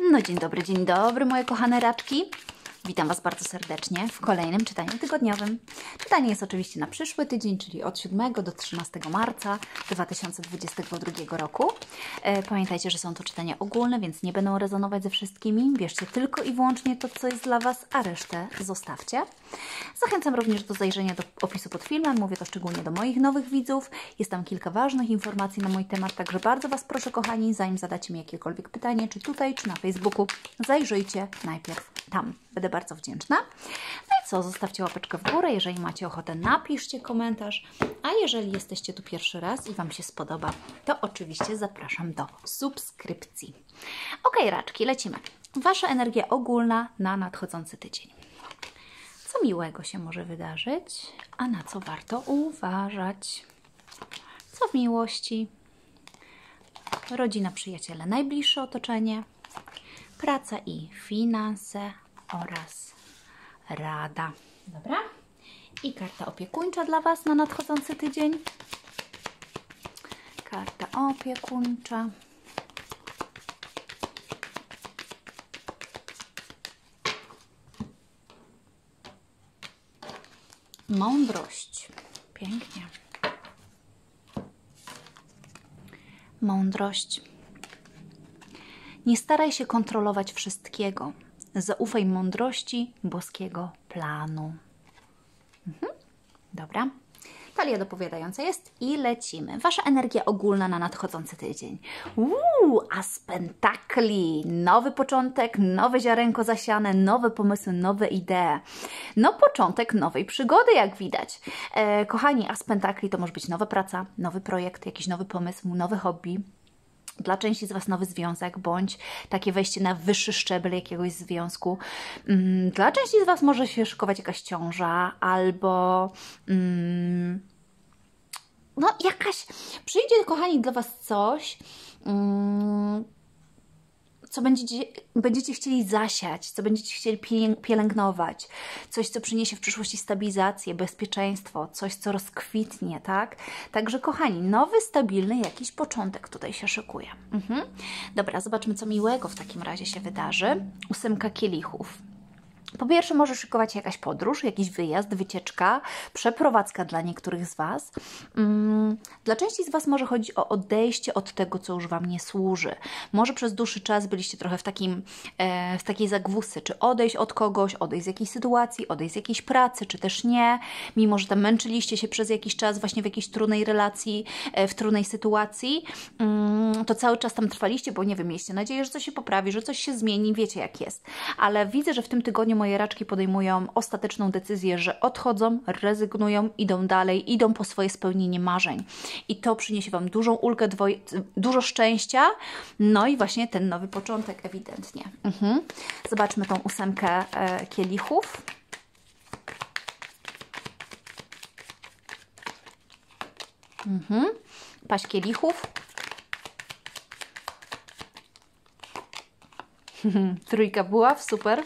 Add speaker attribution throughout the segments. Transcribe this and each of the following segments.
Speaker 1: No dzień dobry moje kochane raczki. Witam Was bardzo serdecznie w kolejnym czytaniu tygodniowym. Czytanie jest oczywiście na przyszły tydzień, czyli od 7 do 13 marca 2022 roku. Pamiętajcie, że są to czytania ogólne, więc nie będą rezonować ze wszystkimi. Bierzcie tylko i wyłącznie to, co jest dla Was, a resztę zostawcie. Zachęcam również do zajrzenia do opisu pod filmem. Mówię to szczególnie do moich nowych widzów. Jest tam kilka ważnych informacji na mój temat, także bardzo Was proszę, kochani, zanim zadacie mi jakiekolwiek pytanie, czy tutaj, czy na Facebooku, zajrzyjcie najpierw tam. Będę bardzo wdzięczna. No i co? Zostawcie łapeczkę w górę. Jeżeli macie ochotę, napiszcie komentarz. A jeżeli jesteście tu pierwszy raz i Wam się spodoba, to oczywiście zapraszam do subskrypcji. Ok, raczki, lecimy. Wasza energia ogólna na nadchodzący tydzień. Co miłego się może wydarzyć, a na co warto uważać? Co w miłości? Rodzina, przyjaciele, najbliższe otoczenie, praca i finanse oraz rada. Dobra? I karta opiekuńcza dla Was na nadchodzący tydzień. Karta opiekuńcza. Mądrość. Pięknie. Mądrość. Nie staraj się kontrolować wszystkiego. Zaufaj mądrości boskiego planu. Dobra. Talia dopowiadająca jest i lecimy. Wasza energia ogólna na nadchodzący tydzień. As pentakli. Nowy początek, nowe ziarenko zasiane, nowe pomysły, nowe idee. No początek nowej przygody, jak widać. Kochani, as pentakli to może być nowa praca, nowy projekt, jakiś nowy pomysł, nowe hobby. Dla części z Was nowy związek, bądź takie wejście na wyższy szczebel jakiegoś związku. Dla części z Was może się szykować jakaś ciąża, albo no jakaś, przyjdzie, kochani, dla Was coś, co będziecie chcieli zasiać, co będziecie chcieli pielęgnować, coś, co przyniesie w przyszłości stabilizację, bezpieczeństwo, coś, co rozkwitnie, tak? Także, kochani, nowy, stabilny jakiś początek tutaj się szykuje. Dobra, zobaczmy, co miłego w takim razie się wydarzy. 8 kielichów. Po pierwsze, może szykować się jakaś podróż, jakiś wyjazd, wycieczka, przeprowadzka dla niektórych z Was. Dla części z Was może chodzić o odejście od tego, co już Wam nie służy. Może przez dłuższy czas byliście trochę w takiej zagwózce, czy odejść od kogoś, odejść z jakiejś sytuacji, odejść z jakiejś pracy, czy też nie. Mimo że tam męczyliście się przez jakiś czas właśnie w jakiejś trudnej relacji, w trudnej sytuacji, to cały czas tam trwaliście, bo nie wiem, mieliście nadzieję, że coś się poprawi, że coś się zmieni, wiecie jak jest. Ale widzę, że w tym tygodniu moje raczki podejmują ostateczną decyzję, że odchodzą, rezygnują, idą dalej, idą po swoje spełnienie marzeń. I to przyniesie Wam dużą ulgę, dużo szczęścia, no i właśnie ten nowy początek ewidentnie. Zobaczmy tą 8 kielichów. Paź kielichów. Trójka buław, super.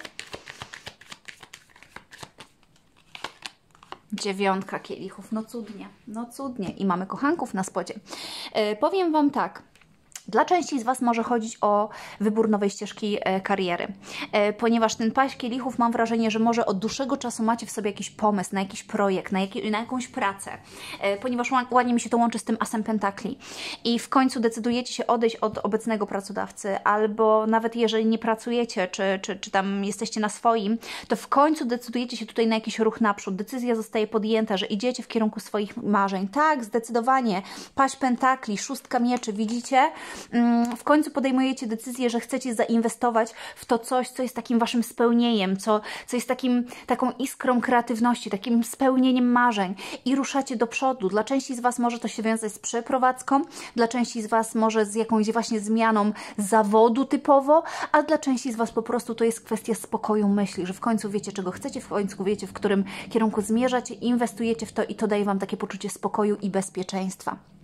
Speaker 1: 9 kielichów, no cudnie, no cudnie. I mamy kochanków na spodzie. Powiem Wam tak. Dla części z Was może chodzić o wybór nowej ścieżki kariery, ponieważ ten paź kielichów, mam wrażenie, że może od dłuższego czasu macie w sobie jakiś pomysł na jakiś projekt, na jakąś pracę, ponieważ ładnie mi się to łączy z tym asem pentakli i w końcu decydujecie się odejść od obecnego pracodawcy, albo nawet jeżeli nie pracujecie, czy tam jesteście na swoim, to w końcu decydujecie się tutaj na jakiś ruch naprzód, decyzja zostaje podjęta, że idziecie w kierunku swoich marzeń. Tak, zdecydowanie, paź pentakli, 6 mieczy, widzicie? W końcu podejmujecie decyzję, że chcecie zainwestować w to coś, co jest takim Waszym spełnieniem, co jest taką iskrą kreatywności, takim spełnieniem marzeń i ruszacie do przodu. Dla części z Was może to się wiązać z przeprowadzką, dla części z Was może z jakąś właśnie zmianą zawodu typowo, a dla części z Was po prostu to jest kwestia spokoju myśli, że w końcu wiecie, czego chcecie, w końcu wiecie, w którym kierunku zmierzacie, inwestujecie w to i to daje Wam takie poczucie spokoju i bezpieczeństwa.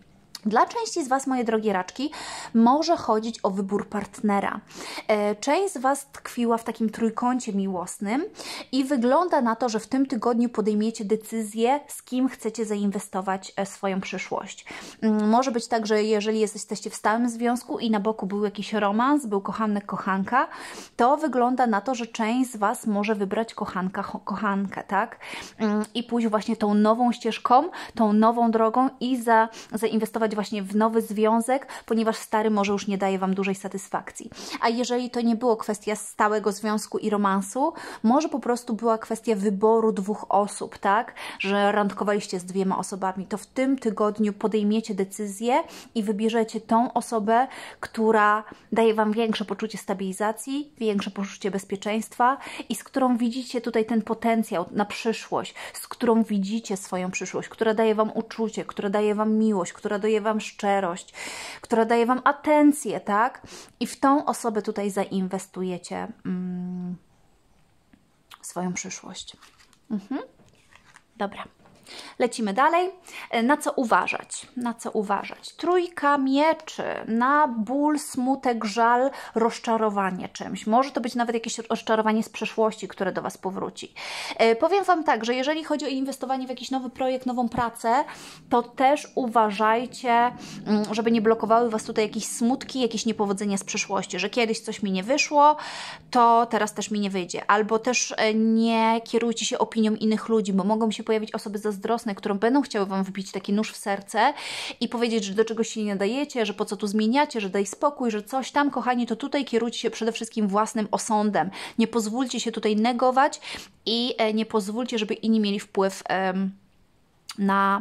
Speaker 1: Dla części z Was, moje drogie raczki, może chodzić o wybór partnera. Część z Was tkwiła w takim trójkącie miłosnym i wygląda na to, że w tym tygodniu podejmiecie decyzję, z kim chcecie zainwestować swoją przyszłość. Może być tak, że jeżeli jesteście w stałym związku i na boku był jakiś romans, był kochanek, kochanka, to wygląda na to, że część z Was może wybrać kochankę, tak? I pójść właśnie tą nową ścieżką, tą nową drogą i zainwestować właśnie w nowy związek, ponieważ stary może już nie daje Wam dużej satysfakcji. A jeżeli to nie było kwestia stałego związku i romansu, może po prostu była kwestia wyboru dwóch osób, tak? Że randkowaliście z dwiema osobami, to w tym tygodniu podejmiecie decyzję i wybierzecie tą osobę, która daje Wam większe poczucie stabilizacji, większe poczucie bezpieczeństwa i z którą widzicie tutaj ten potencjał na przyszłość, z którą widzicie swoją przyszłość, która daje Wam uczucie, która daje Wam miłość, która daje Wam szczerość, która daje Wam atencję, tak? I w tą osobę tutaj zainwestujecie swoją przyszłość. Dobra. Lecimy dalej. Na co uważać? Na co uważać? Trójka mieczy. Na ból, smutek, żal, rozczarowanie czymś. Może to być nawet jakieś rozczarowanie z przeszłości, które do Was powróci. Powiem Wam tak, że jeżeli chodzi o inwestowanie w jakiś nowy projekt, nową pracę, to też uważajcie, żeby nie blokowały Was tutaj jakieś smutki, jakieś niepowodzenia z przeszłości, że kiedyś coś mi nie wyszło, to teraz też mi nie wyjdzie. Albo też nie kierujcie się opinią innych ludzi, bo mogą się pojawić osoby zazdrosne, które będą chciały Wam wbić taki nóż w serce i powiedzieć, że do czegoś się nie nadajecie, że po co tu zmieniacie, że daj spokój, że coś tam, kochani, to tutaj kierujcie się przede wszystkim własnym osądem. Nie pozwólcie się tutaj negować i nie pozwólcie, żeby inni mieli wpływ na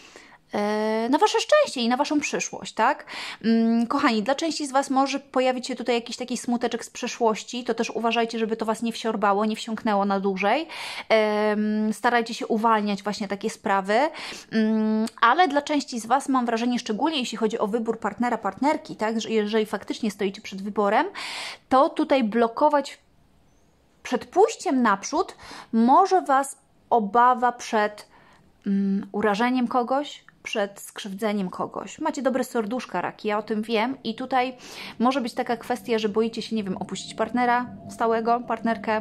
Speaker 1: Wasze szczęście i na Waszą przyszłość, tak? Kochani, dla części z Was może pojawić się tutaj jakiś taki smuteczek z przeszłości, to też uważajcie, żeby to Was nie wsiorbało, nie wsiąknęło na dłużej. Starajcie się uwalniać właśnie takie sprawy, ale dla części z Was mam wrażenie, szczególnie jeśli chodzi o wybór partnera, partnerki, tak? Że jeżeli faktycznie stoicie przed wyborem, to tutaj blokować przed pójściem naprzód może Was obawa przed urażeniem kogoś, przed skrzywdzeniem kogoś. Macie dobre serduszka, raki, ja o tym wiem i tutaj może być taka kwestia, że boicie się, nie wiem, opuścić partnera stałego, partnerkę,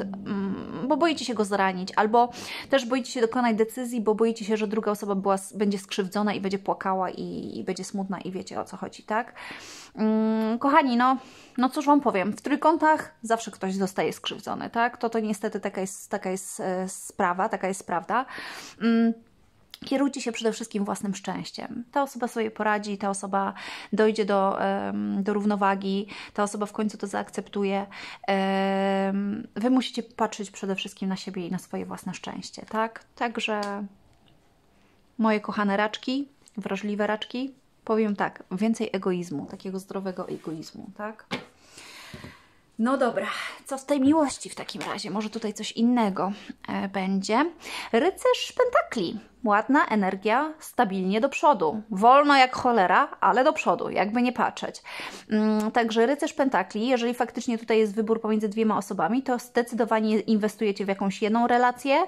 Speaker 1: bo boicie się go zranić, albo też boicie się dokonać decyzji, bo boicie się, że druga osoba będzie skrzywdzona i będzie płakała i będzie smutna i wiecie, o co chodzi, tak? Kochani, no cóż Wam powiem, w trójkątach zawsze ktoś zostaje skrzywdzony, tak? To niestety taka jest sprawa, taka jest prawda. Kierujcie się przede wszystkim własnym szczęściem. Ta osoba sobie poradzi, ta osoba dojdzie do równowagi, ta osoba w końcu to zaakceptuje. Wy musicie patrzeć przede wszystkim na siebie i na swoje własne szczęście, tak? Także moje kochane raczki, wrażliwe raczki, powiem tak, więcej egoizmu, takiego zdrowego egoizmu, tak? No dobra, co w tej miłości w takim razie? Może tutaj coś innego będzie. Rycerz pentakli. Ładna energia, stabilnie do przodu. Wolno jak cholera, ale do przodu, jakby nie patrzeć. Także rycerz pentakli, jeżeli faktycznie tutaj jest wybór pomiędzy dwiema osobami, to zdecydowanie inwestujecie w jakąś jedną relację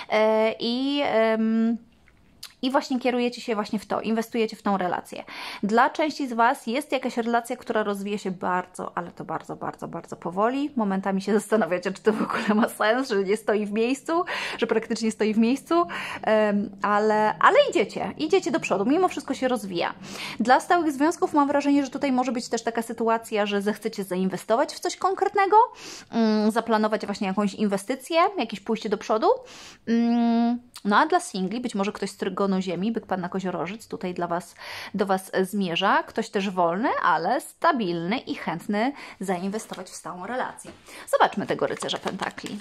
Speaker 1: i właśnie kierujecie się właśnie w to, inwestujecie w tą relację. Dla części z Was jest jakaś relacja, która rozwija się bardzo, ale to bardzo, bardzo, bardzo powoli. Momentami się zastanawiacie, czy to w ogóle ma sens, że nie stoi w miejscu, że praktycznie stoi w miejscu, ale idziecie do przodu, mimo wszystko się rozwija. Dla stałych związków mam wrażenie, że tutaj może być też taka sytuacja, że zechcecie zainwestować w coś konkretnego, zaplanować właśnie jakąś inwestycję, jakieś pójście do przodu. No a dla singli, być może ktoś z Trygonu Ziemi, byk Panna Koziorożec, tutaj do Was zmierza. Ktoś też wolny, ale stabilny i chętny zainwestować w stałą relację. Zobaczmy tego rycerza pentakli.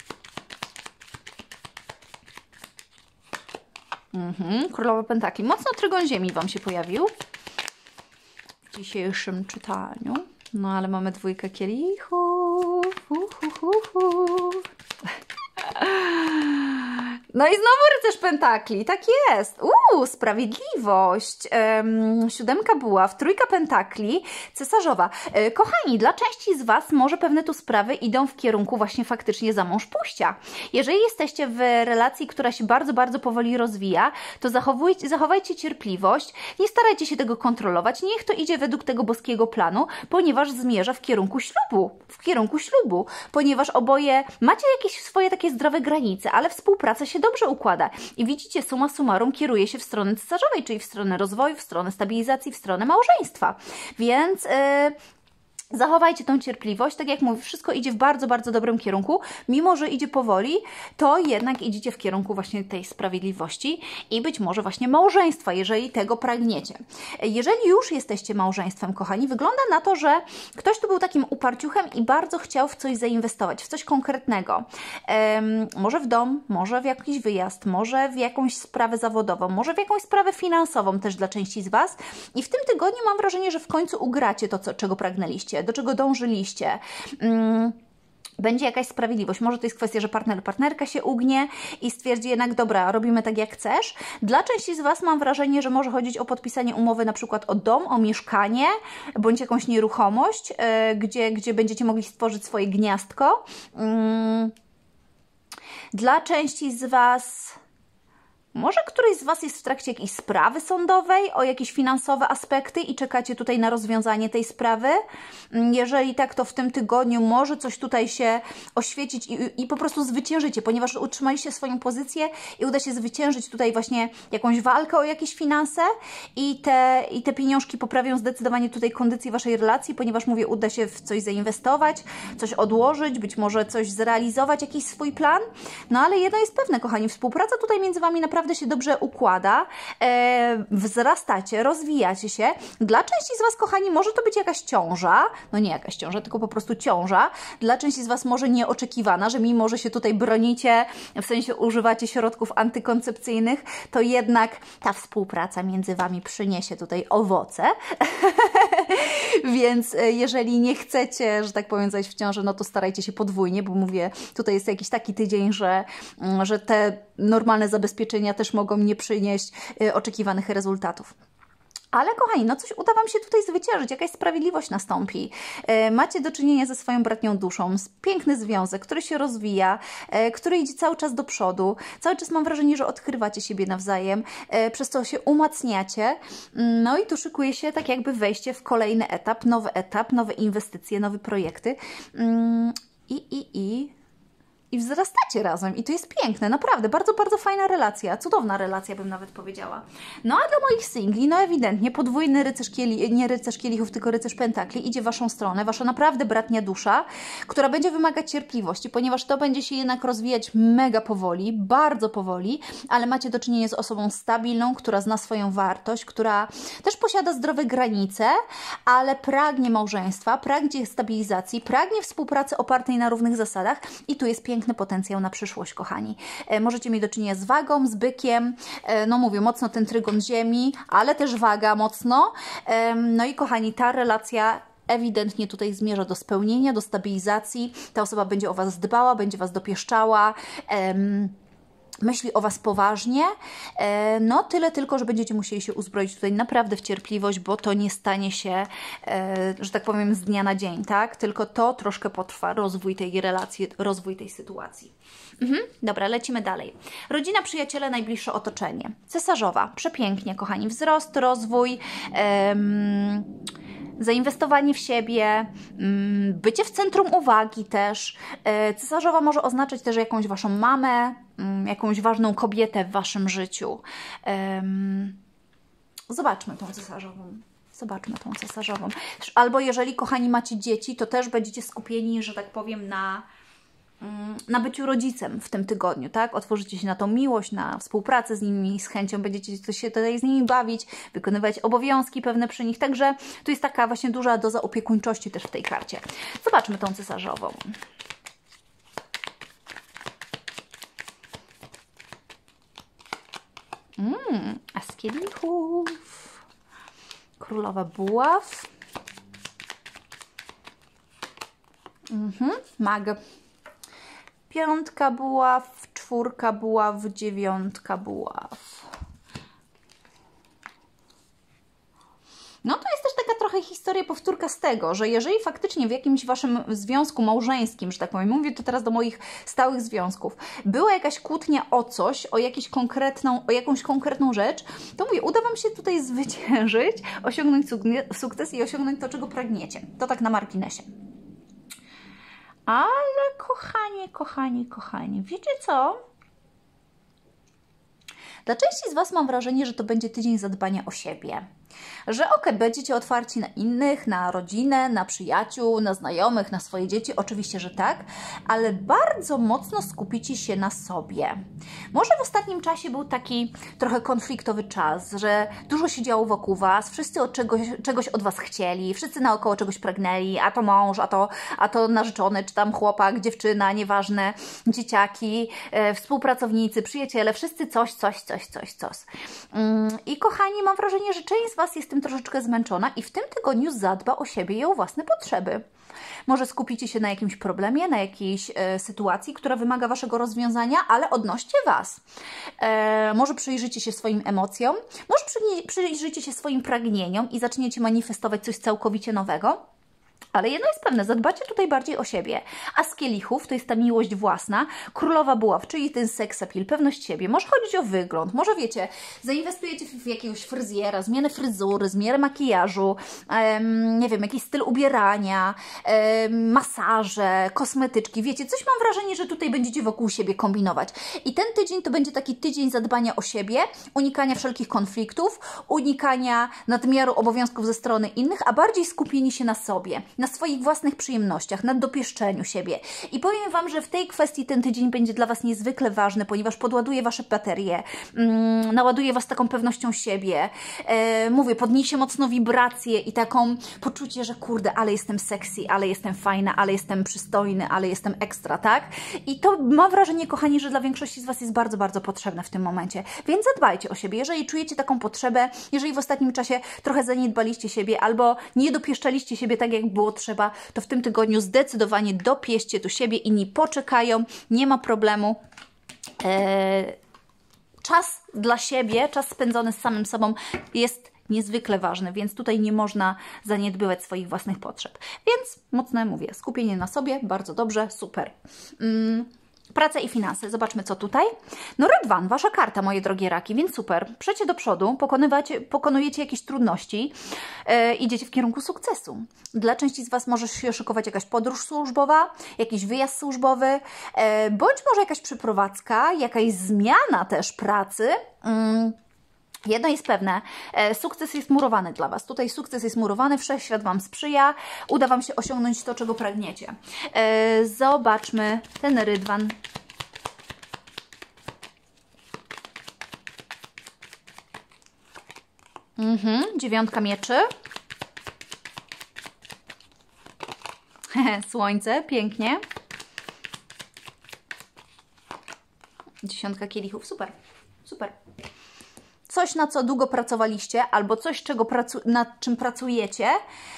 Speaker 1: Królowa pentakli. Mocno Trygon Ziemi Wam się pojawił w dzisiejszym czytaniu. No ale mamy dwójkę kielichów. No i znowu rycerz pentakli, tak jest. Sprawiedliwość. Siódemka buław, trójka pentakli, cesarzowa. Kochani, dla części z Was może pewne tu sprawy idą w kierunku właśnie faktycznie za mąż pójścia. Jeżeli jesteście w relacji, która się bardzo, bardzo powoli rozwija, to zachowajcie cierpliwość, nie starajcie się tego kontrolować, niech to idzie według tego boskiego planu, ponieważ zmierza w kierunku ślubu, ponieważ oboje macie jakieś swoje takie zdrowe granice, ale współpraca się dobrze układa. I widzicie, summa summarum kieruje się w stronę cesarzowej, czyli w stronę rozwoju, w stronę stabilizacji, w stronę małżeństwa. Więc zachowajcie tą cierpliwość. Tak jak mówię, wszystko idzie w bardzo, bardzo dobrym kierunku. Mimo że idzie powoli, to jednak idziecie w kierunku właśnie tej sprawiedliwości i być może właśnie małżeństwa, jeżeli tego pragniecie. Jeżeli już jesteście małżeństwem, kochani, wygląda na to, że ktoś tu był takim uparciuchem i bardzo chciał w coś zainwestować, w coś konkretnego. Może w dom, może w jakiś wyjazd, może w jakąś sprawę zawodową, może w jakąś sprawę finansową też dla części z Was. I w tym tygodniu mam wrażenie, że w końcu ugracie to, czego pragnęliście, do czego dążyliście. Będzie jakaś sprawiedliwość. Może to jest kwestia, że partner, partnerka się ugnie i stwierdzi jednak, dobra, robimy tak jak chcesz. Dla części z Was mam wrażenie, że może chodzić o podpisanie umowy na przykład o dom, o mieszkanie, bądź jakąś nieruchomość, gdzie będziecie mogli stworzyć swoje gniazdko. Dla części z Was... Może któryś z Was jest w trakcie jakiejś sprawy sądowej o jakieś finansowe aspekty i czekacie tutaj na rozwiązanie tej sprawy. Jeżeli tak, to w tym tygodniu może coś tutaj się oświecić i po prostu zwyciężycie, ponieważ utrzymaliście swoją pozycję i uda się zwyciężyć tutaj właśnie jakąś walkę o jakieś finanse i te pieniążki poprawią zdecydowanie tutaj kondycję Waszej relacji, ponieważ mówię, uda się w coś zainwestować, coś odłożyć, być może coś zrealizować, jakiś swój plan. No ale jedno jest pewne, kochani, współpraca tutaj między Wami naprawdę się dobrze układa, wzrastacie, rozwijacie się. Dla części z Was, kochani, może to być jakaś ciąża, no nie jakaś ciąża, tylko po prostu ciąża. Dla części z Was może nieoczekiwana, że mimo, że się tutaj bronicie, w sensie używacie środków antykoncepcyjnych, to jednak ta współpraca między Wami przyniesie tutaj owoce. Więc jeżeli nie chcecie, że tak powiem, zajść w ciążę, no to starajcie się podwójnie, bo mówię, tutaj jest jakiś taki tydzień, że te normalne zabezpieczenia też mogą nie przynieść oczekiwanych rezultatów. Ale kochani, no coś uda Wam się tutaj zwyciężyć, jakaś sprawiedliwość nastąpi. Macie do czynienia ze swoją bratnią duszą, piękny związek, który się rozwija, który idzie cały czas do przodu. Cały czas mam wrażenie, że odkrywacie siebie nawzajem, przez co się umacniacie. No i tu szykuje się tak jakby wejście w kolejny etap, nowe inwestycje, nowe projekty. I wzrastacie razem. I to jest piękne, naprawdę. Bardzo, bardzo fajna relacja. Cudowna relacja, bym nawet powiedziała. No a dla moich singli, no ewidentnie podwójny rycerz nie rycerz kielichów, tylko rycerz pentakli idzie w Waszą stronę. Wasza naprawdę bratnia dusza, która będzie wymagać cierpliwości, ponieważ to będzie się jednak rozwijać mega powoli, bardzo powoli, ale macie do czynienia z osobą stabilną, która zna swoją wartość, która też posiada zdrowe granice, ale pragnie małżeństwa, pragnie stabilizacji, pragnie współpracy opartej na równych zasadach i tu jest piękny potencjał na przyszłość, kochani. Możecie mieć do czynienia z wagą, z bykiem, no mówię, mocno ten trygon ziemi, ale też waga mocno. No i kochani, ta relacja ewidentnie tutaj zmierza do spełnienia, do stabilizacji. Ta osoba będzie o Was dbała, będzie Was dopieszczała, myśli o Was poważnie, no tyle tylko, że będziecie musieli się uzbroić tutaj naprawdę w cierpliwość, bo to nie stanie się, że tak powiem, z dnia na dzień, tak? Tylko to troszkę potrwa, rozwój tej relacji, rozwój tej sytuacji. Dobra, lecimy dalej. Rodzina, przyjaciele, najbliższe otoczenie. Cesarzowa, przepięknie, kochani, wzrost, rozwój, zainwestowanie w siebie, bycie w centrum uwagi też. Cesarzowa może oznaczać też jakąś Waszą mamę, jakąś ważną kobietę w Waszym życiu. Zobaczmy tą cesarzową. Zobaczmy tą cesarzową. Albo jeżeli, kochani, macie dzieci, to też będziecie skupieni, że tak powiem, na byciu rodzicem w tym tygodniu, tak? Otworzycie się na tą miłość, na współpracę z nimi, z chęcią będziecie się tutaj z nimi bawić, wykonywać obowiązki pewne przy nich, także tu jest taka właśnie duża doza opiekuńczości też w tej karcie. Zobaczmy tą cesarzową. As kielichów, królowa buław, mag, piątka buław, 4 buław, 9 buław. No to jest też taka trochę historia powtórka z tego, że jeżeli faktycznie w jakimś waszym związku małżeńskim, że tak powiem, mówię to teraz do moich stałych związków, była jakaś kłótnia o coś, o jakąś konkretną rzecz, to mówię, uda wam się tutaj zwyciężyć, osiągnąć sukces i osiągnąć to, czego pragniecie. To tak na marginesie. Ale kochani, wiecie co? Dla części z was mam wrażenie, że to będzie tydzień zadbania o siebie. Że będziecie otwarci na innych, na rodzinę, na przyjaciół, na znajomych, na swoje dzieci, oczywiście, że tak, ale bardzo mocno skupicie się na sobie. Może w ostatnim czasie był taki trochę konfliktowy czas, że dużo się działo wokół was, wszyscy od czegoś od was chcieli, wszyscy naokoło czegoś pragnęli, a to mąż, a to narzeczony, czy tam chłopak, dziewczyna, nieważne, dzieciaki, współpracownicy, przyjaciele, wszyscy coś. I kochani, mam wrażenie, że część z was jest tym troszeczkę zmęczona i w tym tygodniu zadba o siebie i o własne potrzeby. Może skupicie się na jakimś problemie, na jakiejś sytuacji, która wymaga waszego rozwiązania, ale odnoście was. Może przyjrzycie się swoim emocjom, może przyjrzycie się swoim pragnieniom i zaczniecie manifestować coś całkowicie nowego. Ale jedno jest pewne, zadbacie tutaj bardziej o siebie. A z kielichów to jest ta miłość własna, królowa buław, czyli ten sex appeal, pewność siebie. Może chodzić o wygląd, może wiecie, zainwestujecie w jakiegoś fryzjera, zmianę fryzury, zmianę makijażu, nie wiem, jakiś styl ubierania, masaże, kosmetyczki. Wiecie, coś mam wrażenie, że tutaj będziecie wokół siebie kombinować. I ten tydzień to będzie taki tydzień zadbania o siebie, unikania wszelkich konfliktów, unikania nadmiaru obowiązków ze strony innych, a bardziej skupieni się na sobie, na swoich własnych przyjemnościach, na dopieszczeniu siebie. I powiem wam, że w tej kwestii ten tydzień będzie dla was niezwykle ważny, ponieważ podładuje wasze baterie, naładuje was taką pewnością siebie, mówię, podniesie mocno wibracje i taką poczucie, że kurde, ale jestem sexy, ale jestem fajna, ale jestem przystojny, ale jestem ekstra, tak? I to mam wrażenie, kochani, że dla większości z was jest bardzo, bardzo potrzebne w tym momencie. Więc zadbajcie o siebie. Jeżeli czujecie taką potrzebę, jeżeli w ostatnim czasie trochę zaniedbaliście siebie albo nie dopieszczaliście siebie tak, jak było trzeba, to w tym tygodniu zdecydowanie dopieście tu siebie, inni poczekają, nie ma problemu. Czas dla siebie, czas spędzony z samym sobą jest niezwykle ważny, więc tutaj nie można zaniedbywać swoich własnych potrzeb. Więc mocno mówię, skupienie na sobie, bardzo dobrze, super. Praca i finanse. Zobaczmy, co tutaj. No Rydwan, wasza karta, moje drogie raki, więc super. Przecie do przodu, pokonujecie jakieś trudności, idziecie w kierunku sukcesu. Dla części z was może się szykować jakaś podróż służbowa, jakiś wyjazd służbowy, bądź może jakaś przeprowadzka, jakaś zmiana też pracy. Jedno jest pewne, sukces jest murowany dla was. Tutaj sukces jest murowany, wszechświat wam sprzyja, uda wam się osiągnąć to, czego pragniecie. Zobaczmy ten Rydwan. Dziewiątka mieczy. Słońce, pięknie. Dziesiątka kielichów, super, super. Coś, na co długo pracowaliście, albo coś, nad czym pracujecie,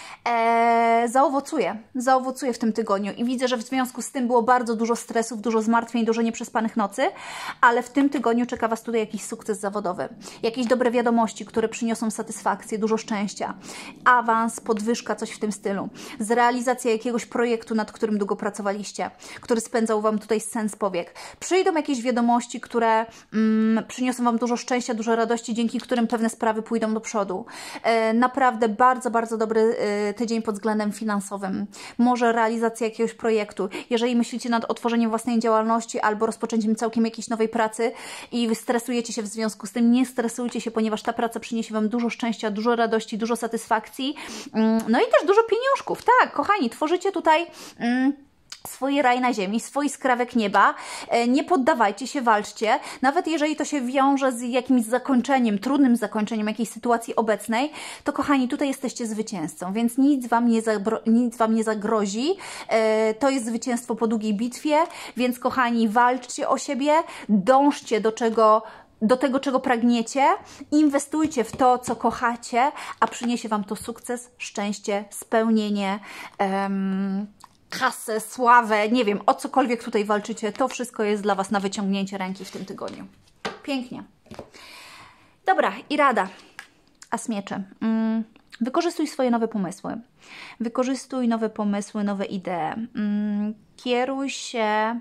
Speaker 1: zaowocuje w tym tygodniu. I widzę, że w związku z tym było bardzo dużo stresów, dużo zmartwień, dużo nieprzespanych nocy, ale w tym tygodniu czeka was tutaj jakiś sukces zawodowy. Jakieś dobre wiadomości, które przyniosą satysfakcję, dużo szczęścia. Awans, podwyżka, coś w tym stylu. Zrealizacja jakiegoś projektu, nad którym długo pracowaliście, który spędzał wam tutaj sens powiek. Przyjdą jakieś wiadomości, które przyniosą wam dużo szczęścia, dużo radości, dzięki którym pewne sprawy pójdą do przodu. Naprawdę bardzo, bardzo dobry tydzień pod względem finansowym. Może realizacja jakiegoś projektu. Jeżeli myślicie nad otworzeniem własnej działalności albo rozpoczęciem całkiem jakiejś nowej pracy i stresujecie się w związku z tym, nie stresujcie się, ponieważ ta praca przyniesie wam dużo szczęścia, dużo radości, dużo satysfakcji, no i też dużo pieniążków. Tak, kochani, tworzycie tutaj swój raj na ziemi, swój skrawek nieba. Nie poddawajcie się, walczcie. Nawet jeżeli to się wiąże z jakimś zakończeniem, trudnym zakończeniem jakiejś sytuacji obecnej, to kochani, tutaj jesteście zwycięzcą, więc nic wam nie zagrozi. To jest zwycięstwo po długiej bitwie, więc kochani, walczcie o siebie, dążcie do tego, czego pragniecie, inwestujcie w to, co kochacie, a przyniesie wam to sukces, szczęście, spełnienie, kasę, sławę, nie wiem, o cokolwiek tutaj walczycie, to wszystko jest dla Was na wyciągnięcie ręki w tym tygodniu. Pięknie. Dobra, i rada. As mieczy. Wykorzystuj swoje nowe pomysły. Wykorzystuj nowe pomysły, nowe idee. Kieruj się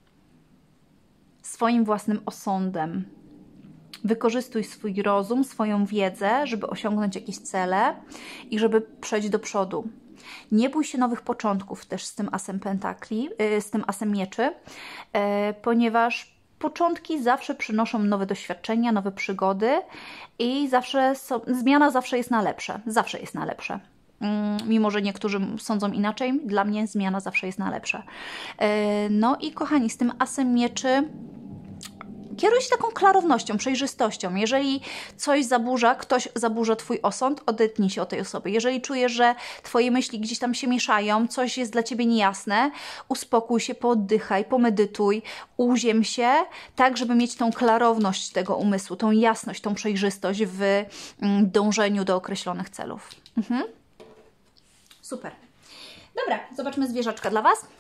Speaker 1: swoim własnym osądem. Wykorzystuj swój rozum, swoją wiedzę, żeby osiągnąć jakieś cele i żeby przejść do przodu. Nie bój się nowych początków też z tym asem pentakli, z tym asem mieczy, ponieważ początki zawsze przynoszą nowe doświadczenia, nowe przygody i zmiana zawsze jest na lepsze. Zawsze jest na lepsze. Mimo że niektórzy sądzą inaczej, dla mnie zmiana zawsze jest na lepsze. No i kochani, z tym asem mieczy kieruj się taką klarownością, przejrzystością. Jeżeli coś zaburza, ktoś zaburza Twój osąd, odetnij się od tej osoby. Jeżeli czujesz, że Twoje myśli gdzieś tam się mieszają, coś jest dla Ciebie niejasne, uspokój się, pooddychaj, pomedytuj, uziem się, tak żeby mieć tą klarowność tego umysłu, tą jasność, tą przejrzystość w dążeniu do określonych celów. Super. Dobra, zobaczmy zwierzaczka dla Was.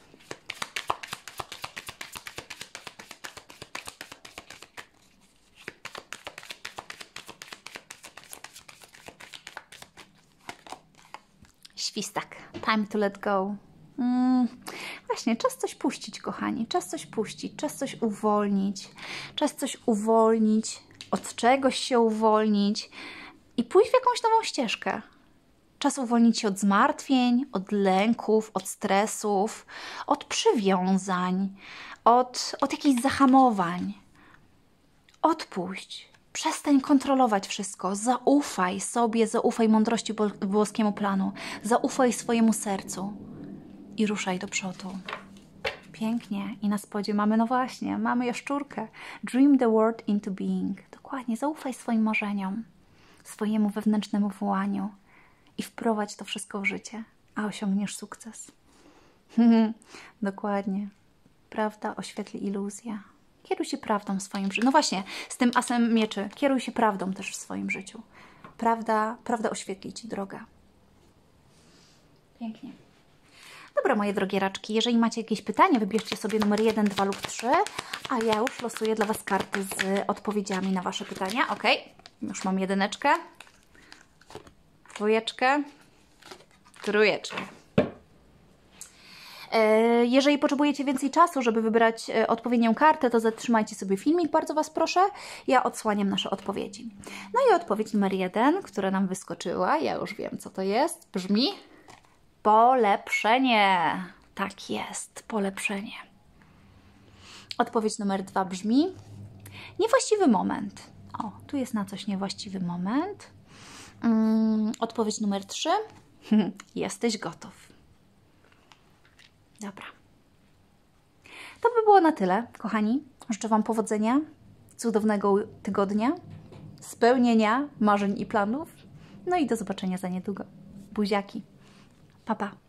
Speaker 1: Świstak. Time to let go. Właśnie, czas coś puścić, kochani. Czas coś puścić, czas coś uwolnić. Czas coś uwolnić, od czegoś się uwolnić i pójść w jakąś nową ścieżkę. Czas uwolnić się od zmartwień, od lęków, od stresów, od przywiązań, od jakichś zahamowań. Odpuść. Przestań kontrolować wszystko. Zaufaj sobie, zaufaj mądrości boskiemu planu. Zaufaj swojemu sercu i ruszaj do przodu. Pięknie. I na spodzie mamy, no właśnie, mamy jaszczurkę. Dream the world into being. Dokładnie. Zaufaj swoim marzeniom, swojemu wewnętrznemu wołaniu i wprowadź to wszystko w życie, a osiągniesz sukces. Dokładnie. Prawda oświetli iluzję. Kieruj się prawdą w swoim życiu. No właśnie, z tym asem mieczy. Kieruj się prawdą też w swoim życiu. Prawda oświetli Ci drogę. Pięknie. Dobra, moje drogie raczki, jeżeli macie jakieś pytania, wybierzcie sobie numer 1, 2 lub 3, a ja już losuję dla Was karty z odpowiedziami na Wasze pytania. Ok, już mam 1, 2, 3. Jeżeli potrzebujecie więcej czasu, żeby wybrać odpowiednią kartę, to zatrzymajcie sobie filmik, bardzo Was proszę. Ja odsłaniam nasze odpowiedzi. No i odpowiedź numer 1, która nam wyskoczyła, ja już wiem, co to jest, brzmi polepszenie. Tak jest, polepszenie. Odpowiedź numer 2 brzmi niewłaściwy moment. O, tu jest na coś niewłaściwy moment. Odpowiedź numer 3 jesteś gotów. Dobra. To by było na tyle, kochani. Życzę Wam powodzenia, cudownego tygodnia, spełnienia marzeń i planów. No i do zobaczenia za niedługo. Buziaki. Pa, pa.